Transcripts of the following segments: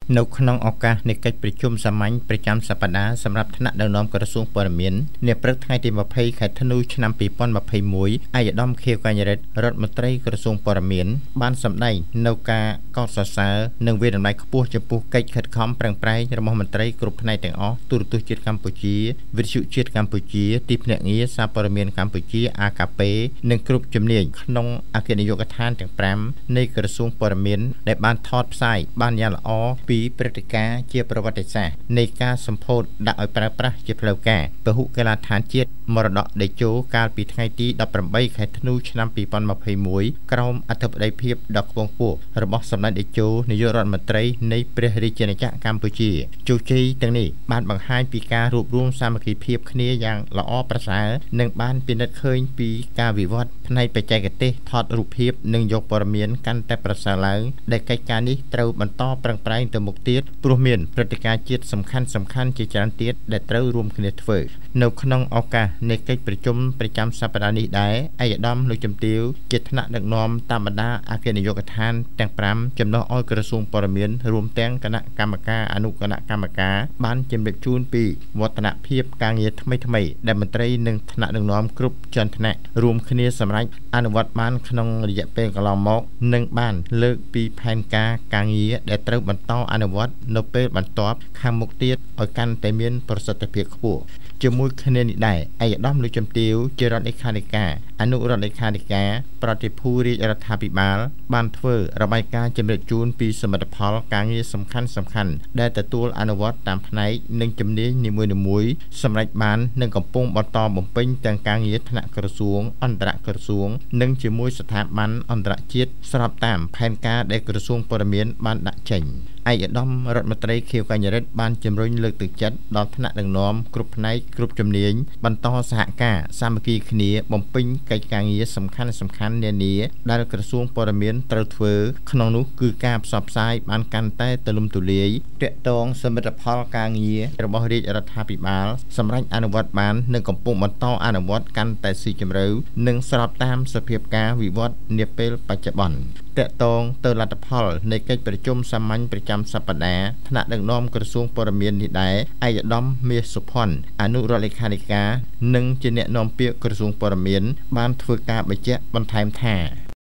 នៅក្នុងឱកាសនៃកិច្ចប្រជុំសាមញ្ញប្រចាំសប្តាហ៍សម្រាប់ថ្នាក់ដឹកនាំក្រសួងព័ត៌មាននាព្រឹកថ្ងៃទី20ខែធ្នូឆ្នាំ2021ឯកឧត្តមខៀវ កញ្ញរិទ្ធ រដ្ឋមន្ត្រីក្រសួងព័ត៌មានបានសម្ដែងនៅការកោតសរសើរនិងវាយតម្លៃខ្ពស់ចំពោះកិច្ចខិតខំប្រឹងប្រែងរបស់មន្ត្រីគ្រប់ផ្នែកទាំងអស់ទូរទស្សន៍ជាតិកម្ពុជាវិទ្យុជាតិកម្ពុជាទីភ្នាក់ងារសារព័ត៌មានកម្ពុជា AKP និងគ្រប់ជំនាញក្នុងអគ្គនាយកដ្ឋានទាំង5នៃក្រសួងព័ត៌មានដែលបានថតផ្សាយបានយ៉ាងល្អពីព្រឹត្តិការណ៍ជាប្រវត្តិសាស្ត្រនៃការសម្ពោធដាក់ឲ្យប្រើប្រាស់ជាផ្លូវការពហុកីឡដ្ឋានជាតិមរតកតេជោកាលពីថ្ងៃទី18ខែធ្នូឆ្នាំ2021ក្រោមអធិបតីភាពដ៏ខ្ពង់ខ្ពស់របស់សម្ដេចតេជោនាយករដ្ឋមន្ត្រីនៃព្រះរាជាណាចក្រកម្ពុជាជោគជ័យទាំងនេះបានបង្ហាញពីការរួបរวมសាមគ្គីភាពគ្នាយ៉ាងល្អប្រសើរនិងបានពិនិត្យឃើញពីការវិវត្តផ្នែកបច្ចេកទេសថតរូបភាពនិងយកព័ត៌មានកាន់តែប្រសើរឡើងដែលកិច្ចការនេះត្រូវបន្តប្រឹងប្រែងទៅមុខទៀតព្រោះមានព្រឹត្តិការណ៍ជាតិសំខាន់ជាច្រើនទៀតដែលត្រូវរួមគ្នាធ្វើនៅក្នុងឱកាសនៃកិច្ចប្រជុំប្រចាំសប្តាហ៍នេះដែរឯកឧត្តមលោកជំទាវជាថ្នាក់ដឹកនាំតាមបណ្ដាអគ្គនាយកដ្ឋានទាំង5ចំណុះឲ្យក្រសួងព័ត៌មានរួមទាំងគណៈកម្មការអនុគណៈកម្មការបានជម្រាបជូនពីវឌ្ឍនភាពការងារថ្មីដែលមន្ត្រីនិងថ្នាក់ដឹកនាំគ្រប់ជាន់ថ្នាក់រួមគ្នាសម្រេចអនុវត្តបានក្នុងរយៈពេលកន្លងមកនិងបានលើកពីផែនការការងារដែលត្រូវបន្តអនុវត្តនៅពេលបន្ទាប់ខាងមុខទៀតឲ្យកាន់តែមានប្រសិទ្ធភាពខ្ពស់ជាមួយគ្នានេះដែរឯកឧត្តមលោកជំទាវជារដ្ឋលេខាធិការអនុរដ្ឋលេខាធិការប្រតិភូរាជរដ្ឋាភិបាលបានធ្វើរបាយការណ៍ជំរាបជូនពីសមិទ្ធផលការងារសំខាន់ដែលទទួលអនុវត្តតាមផ្នែកនិងជំនាញនីមួយៗសម្រាប់បាននិងកំពុងបន្តបំពេញទាំងការងារថ្នាក់ក្រសួងអន្តរក្រសួងនិងជាមួយស្ថាប័នអន្តរជាតិស្របតាមផែនការដែលក្រសួងព័ត៌មានបានដាក់ចេញឯកឧត្តមរដ្ឋមន្ត្រីខៀវ កញ្ញរិទ្ធ បានជំរុញលើកទឹកចិត្តដល់ថ្នាក់ដឹកនាំគ្រប់ផ្នែកគ្រប់ជំនាញបន្តសហការសាមគ្គីគ្នាបំពេញកិច្ចការងារសំខាន់នានាដែលក្រសួងព័ត៌មានត្រូវធ្វើក្នុងនោះគឺការផ្សព្វផ្សាយបានកាន់តែទូលំទូលាយទាក់ទងសមិទ្ធផលការងាររបស់រាជរដ្ឋាភិបាលសម្រាប់អនុវត្តបាននិងកំពុងបន្តអនុវត្តកាន់តែស៊ីជម្រៅនិងស្របតាមសភាពការវិវត្តនាពេលបច្ចុប្បន្នទាក់ទងទៅលទ្ធផលនៃកិច្ចប្រជុំសាមញ្ញប្រចាំសប្តាហ៍ថ្នាក់ដឹកនាំក្រសួងព័ត៌មាននេះដែរឯកឧត្តមមាសសុផុនអនុរដ្ឋលេខាធិការនិងជាអ្នកនាំពាក្យក្រសួងព័ត៌មានបានធ្វើការបញ្ជាក់បន្ថែមថា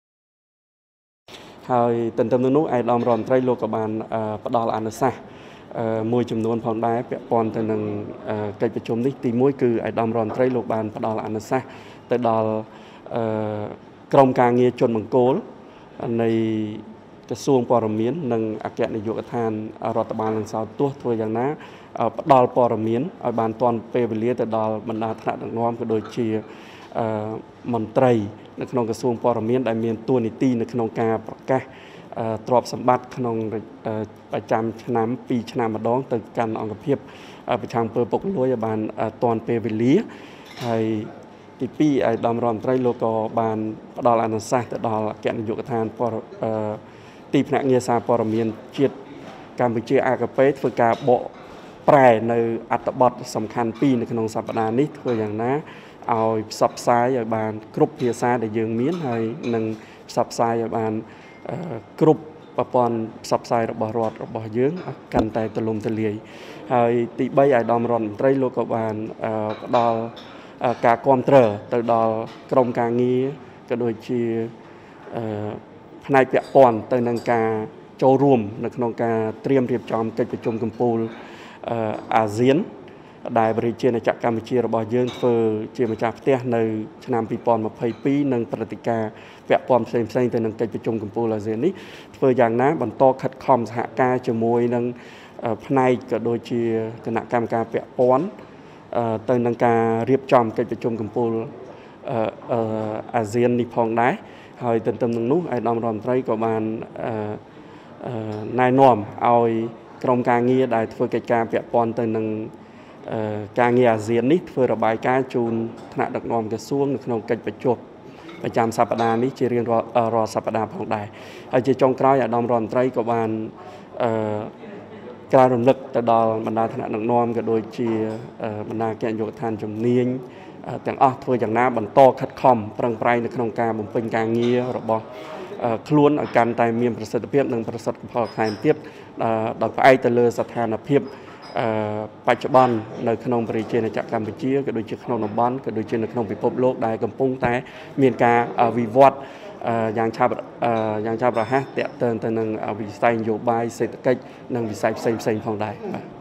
ហើយទន្ទឹមនឹងនោះឯកឧត្តមរដ្ឋមន្ត្រីលោកក៏បានផ្ដល់អនុសាសន៍មួយចំនួនផងដែរពាក់ព័ន្ធទៅនឹងកិច្ចប្រជុំនេះទី1គឺឯកឧត្តមរដ្ឋមន្ត្រីលោកបានផ្ដល់អនុសាសន៍ទៅដល់ក្រមការងារជនបង្គោលនៃក្រសួងព័ត៌មាននិងអគ្គនាយកដ្ឋានរដ្ឋបាលនិងសោតទស្សន៍ធ្វើយ៉ាងណាផ្ដល់ព័ត៌មានឲ្យបានទាន់ពេលវេលាទៅដល់បណ្ដាថ្នាក់ដឹកនាំក៏ដូចជាមន្ត្រីនៅក្នុងក្រសួងព័ត៌មានដែលមានតួនាទីនៅក្នុងការប្រកាសទ្រព្យសម្បត្តិក្នុងប្រចាំឆ្នាំ2ឆ្នាំម្ដងទៅកាន់អង្គភាពប្រឆាំងអំពើពុករលួយឲ្យបានទាន់ពេលវេលាហើយទី2ឯកឧត្តមរដ្ឋមន្ត្រីលោកក៏បានផ្ដល់អនុសាសន៍ទៅដល់អគ្គនាយកដ្ឋានទីភ្នាក់ងារសារព័ត៌មានជាតិកម្ពុជា AKP ធ្វើការបកប្រែនៅអត្ថបទសំខាន់2នៅក្នុងសប្តាហ៍នេះធ្វើយ៉ាងណាឲ្យផ្សព្វផ្សាយឲ្យបានគ្រប់ភាសាដែលយើងមានហើយនឹងផ្សព្វផ្សាយឲ្យបានគ្រប់ប្រព័ន្ធផ្សព្វផ្សាយរបស់រដ្ឋរបស់យើងកាន់តែទូលំទូលាយហើយទី3ឯកឧត្តមរដ្ឋមន្ត្រីលោកក៏បានផ្ដល់ការគាំទ្រទៅដល់ក្រមការងារក៏ដូចជាផ្នែកពាក់ព័ន្ធទៅនឹងការចូលរួមនៅក្នុងការត្រៀមរៀបចំកិច្ចប្រជុំកំពូលអាស៊ានដែលព្រះរាជាណាចក្រកម្ពុជារបស់យើងធ្វើជាម្ចាស់ផ្ទះនៅឆ្នាំ2022និងព្រឹត្តិការណ៍ពាក់ព័ន្ធផ្សេងៗទៅនឹងកិច្ចប្រជុំកំពូលអាស៊ាននេះធ្វើយ៉ាងណាបន្តខិតខំសហការជាមួយនឹងផ្នែកក៏ដូចជាគណៈកម្មការពាក់ព័ន្ធទៅនឹងការរៀបចំកិច្ចប្រជុំកំពូលអាស៊ាននេះផងដែរហើយទន្ទឹមនឹងនោះឯកឧត្តមរដ្ឋមន្ត្រីក៏បានណែនាំឲ្យក្រុមការងារដែលធ្វើកិច្ចការពាក់ព័ន្ធទៅនឹងការងារអាស៊ាននេះធ្វើរបាយការណ៍ជូនថ្នាក់ដឹកនាំក្រសួងនៅក្នុងកិច្ចប្រជុំប្រចាំសប្តាហ៍នេះជារៀងរាល់សប្តាហ៍ផងដែរហើយជាចុងក្រោយអាដាមរដ្ឋមន្ត្រីក៏បានការរំលឹកទៅដល់បណ្ដាថ្នាក់ដឹកនាំក៏ដូចជាបណ្ដាគណៈនាយកដ្ឋានជំនាញទាំងអស់ធ្វើយ៉ាងណាបន្តខិតខំប្រឹងប្រែងនៅក្នុងការបំពេញការងាររបស់ខ្លួនឲ្យកាន់តែមានប្រសិទ្ធភាពនិងប្រសិទ្ធផលថែមទៀតដោយផ្អែកទៅលើស្ថានភាពបច្ចុប្បន្ននៅក្នុងប្រជាជាតិកម្ពុជាក៏ដូចជាក្នុងតំបន់ក៏ដូចជានៅក្នុងពិភពលោកដែលកំពុងតែមានការវិវត្តយ៉ាងឆាប់រហ័សទាក់ទងទៅនឹងវិស័យនយោបាយសេដ្ឋកិច្ចនិងវិស័យផ្សេងៗផងដែរបាទ